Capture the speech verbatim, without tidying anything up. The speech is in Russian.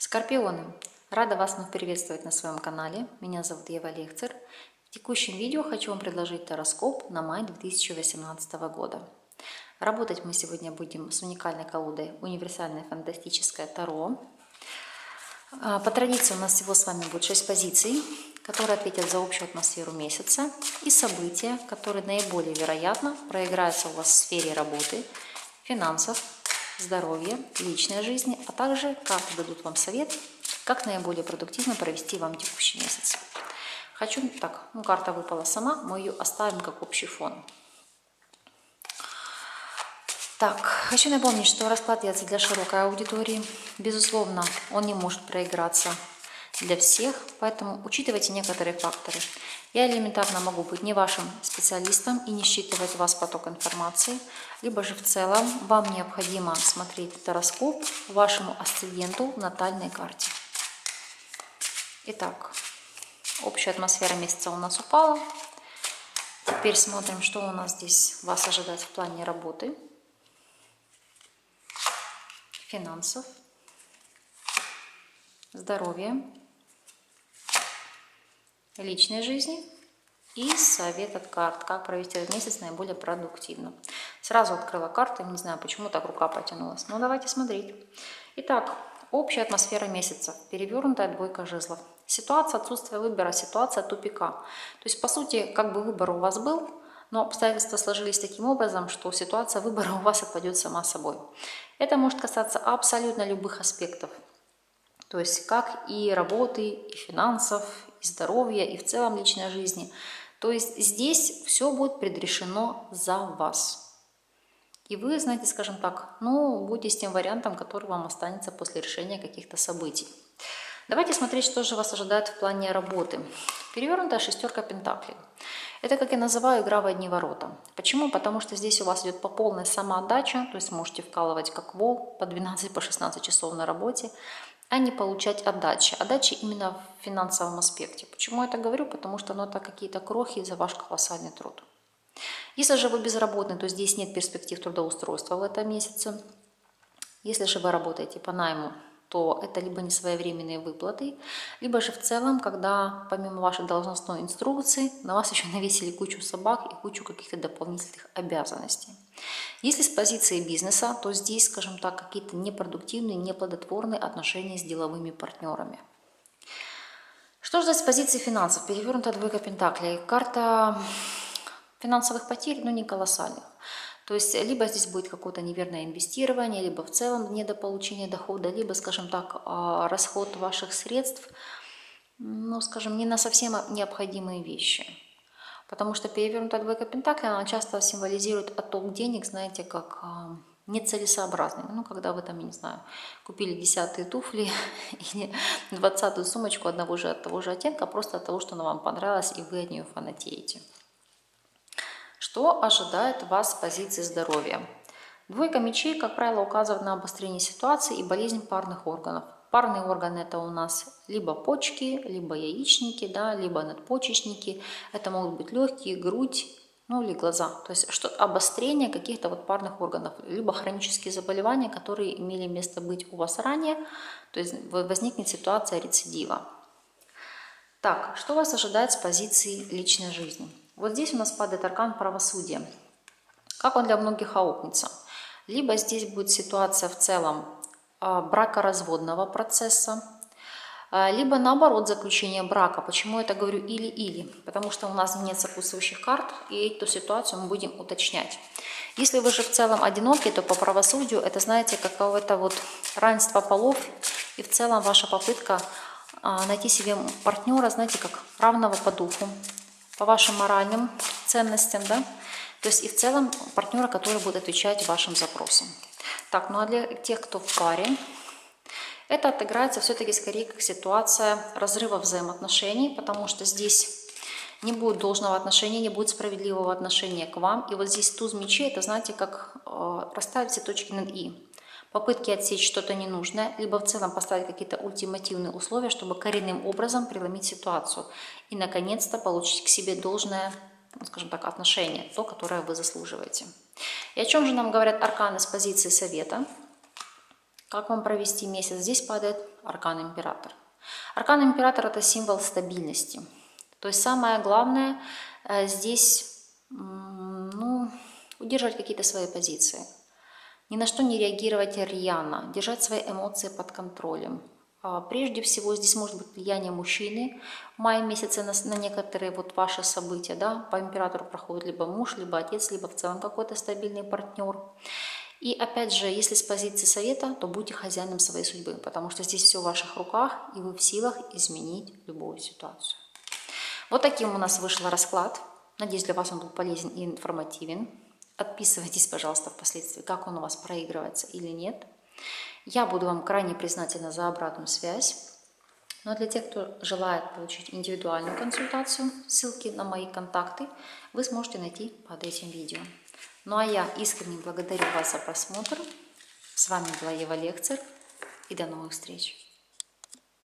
Скорпионы, рада вас вновь приветствовать на своем канале. Меня зовут Ева Лехцер. В текущем видео хочу вам предложить гороскоп на май две тысячи восемнадцатого года. Работать мы сегодня будем с уникальной колодой «Универсальное фантастическое Таро». По традиции у нас всего с вами будет шесть позиций, которые ответят за общую атмосферу месяца и события, которые наиболее вероятно проиграются у вас в сфере работы, финансов, здоровья, личной жизни, а также карты дадут вам совет, как наиболее продуктивно провести вам текущий месяц. Хочу, так, ну карта выпала сама, мы ее оставим как общий фон. Так, хочу напомнить, что расклад делается для широкой аудитории. Безусловно, он не может проиграться для всех, поэтому учитывайте некоторые факторы. Я элементарно могу быть не вашим специалистом и не считывать вас поток информации, либо же в целом вам необходимо смотреть гороскоп вашему асценденту в натальной карте. Итак, общая атмосфера месяца у нас упала. Теперь смотрим, что у нас здесь вас ожидает в плане работы, финансов, здоровья, личной жизни и совет от карт, как провести этот месяц наиболее продуктивно. Сразу открыла карты, не знаю, почему так рука потянулась, но давайте смотреть. Итак, общая атмосфера месяца, перевернутая двойка жезлов. Ситуация отсутствия выбора, ситуация тупика. То есть, по сути, как бы выбор у вас был, но обстоятельства сложились таким образом, что ситуация выбора у вас отпадет сама собой. Это может касаться абсолютно любых аспектов. То есть как и работы, и финансов, и здоровья, и в целом личной жизни. То есть здесь все будет предрешено за вас. И вы, знаете, скажем так, ну, будете с тем вариантом, который вам останется после решения каких-то событий. Давайте смотреть, что же вас ожидает в плане работы. Перевернутая шестерка пентаклей. Это, как я называю, игра в одни ворота. Почему? Потому что здесь у вас идет по полной самоотдача, то есть можете вкалывать как вол по двенадцать-шестнадцать часов на работе, а не получать отдачи. Отдачи именно в финансовом аспекте. Почему я это говорю? Потому что ну, это какие-то крохи за ваш колоссальный труд. Если же вы безработный, то здесь нет перспектив трудоустройства в этом месяце. Если же вы работаете по найму, то это либо несвоевременные выплаты, либо же в целом, когда помимо вашей должностной инструкции на вас еще навесили кучу собак и кучу каких-то дополнительных обязанностей. Если с позиции бизнеса, то здесь, скажем так, какие-то непродуктивные, неплодотворные отношения с деловыми партнерами. Что же с позиции финансов? Перевернутая двойка пентаклей. Карта финансовых потерь, но не колоссальных. То есть либо здесь будет какое-то неверное инвестирование, либо в целом недополучение дохода, либо, скажем так, расход ваших средств, ну, скажем, не на совсем необходимые вещи. Потому что перевернутая двойка пентаклей, она часто символизирует отток денег, знаете, как нецелесообразный. Ну, когда вы там, я не знаю, купили десятые туфли или двадцатую сумочку одного же от того же оттенка, просто от того, что она вам понравилась, и вы от нее фанатеете. Что ожидает вас с позиции здоровья? Двойка мечей, как правило, указывает на обострение ситуации и болезнь парных органов. Парные органы это у нас либо почки, либо яичники, да, либо надпочечники. Это могут быть легкие, грудь, ну или глаза. То есть что обострение каких-то вот парных органов, либо хронические заболевания, которые имели место быть у вас ранее. То есть возникнет ситуация рецидива. Так, что вас ожидает с позиции личной жизни? Вот здесь у нас падает аркан правосудия. Как он для многих аукнется? Либо здесь будет ситуация в целом бракоразводного процесса, либо наоборот заключение брака. Почему я это говорю или-или? Потому что у нас нет сопутствующих карт, и эту ситуацию мы будем уточнять. Если вы же в целом одиноки, то по правосудию это, знаете, какое-то вот равенство полов, и в целом ваша попытка найти себе партнера, знаете, как равного по духу, по вашим моральным ценностям, да, то есть и в целом партнера, который будет отвечать вашим запросам. Так, ну а для тех, кто в паре, это отыграется все-таки скорее как ситуация разрыва взаимоотношений, потому что здесь не будет должного отношения, не будет справедливого отношения к вам. И вот здесь туз мечей, это, знаете, как э, расставить все точки над «и». Попытки отсечь что-то ненужное, либо в целом поставить какие-то ультимативные условия, чтобы коренным образом преломить ситуацию. И, наконец-то, получить к себе должное, ну, скажем так, отношение, то, которое вы заслуживаете. И о чем же нам говорят арканы с позиции совета? Как вам провести месяц? Здесь падает аркан Император. Аркан Император – это символ стабильности. То есть самое главное здесь, ну, удерживать какие-то свои позиции. Ни на что не реагировать рьяно, держать свои эмоции под контролем. Прежде всего, здесь может быть влияние мужчины в мае месяце на, на некоторые вот ваши события. Да? По Императору проходит либо муж, либо отец, либо в целом какой-то стабильный партнер. И опять же, если с позиции совета, то будьте хозяином своей судьбы, потому что здесь все в ваших руках, и вы в силах изменить любую ситуацию. Вот таким у нас вышел расклад. Надеюсь, для вас он был полезен и информативен. Отписывайтесь, пожалуйста, впоследствии, как он у вас проигрывается или нет. Я буду вам крайне признательна за обратную связь. Но для тех, кто желает получить индивидуальную консультацию, ссылки на мои контакты вы сможете найти под этим видео. Ну а я искренне благодарю вас за просмотр. С вами была Ева Лекцер, и до новых встреч!